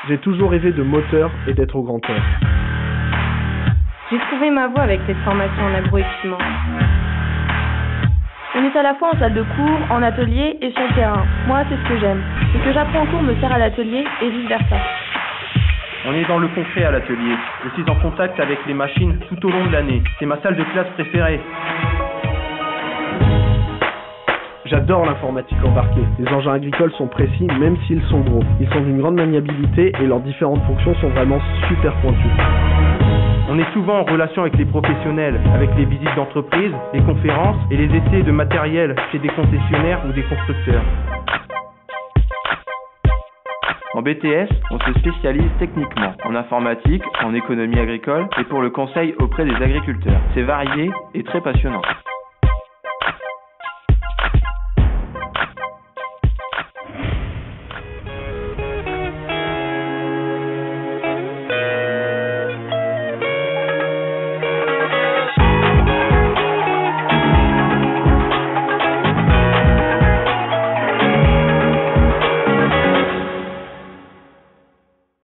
J'ai toujours rêvé de moteur et d'être au grand air. J'ai trouvé ma voie avec cette formation en agroéquipement. On est à la fois en salle de cours, en atelier et sur le terrain. Moi, c'est ce que j'aime. Ce que j'apprends en cours me sert à l'atelier et vice-versa. On est dans le concret à l'atelier. Je suis en contact avec les machines tout au long de l'année. C'est ma salle de classe préférée. J'adore l'informatique embarquée. Les engins agricoles sont précis même s'ils sont gros. Ils sont d'une grande maniabilité et leurs différentes fonctions sont vraiment super pointues. On est souvent en relation avec les professionnels, avec les visites d'entreprise, les conférences et les essais de matériel chez des concessionnaires ou des constructeurs. En BTS, on se spécialise techniquement, en informatique, en économie agricole et pour le conseil auprès des agriculteurs. C'est varié et très passionnant.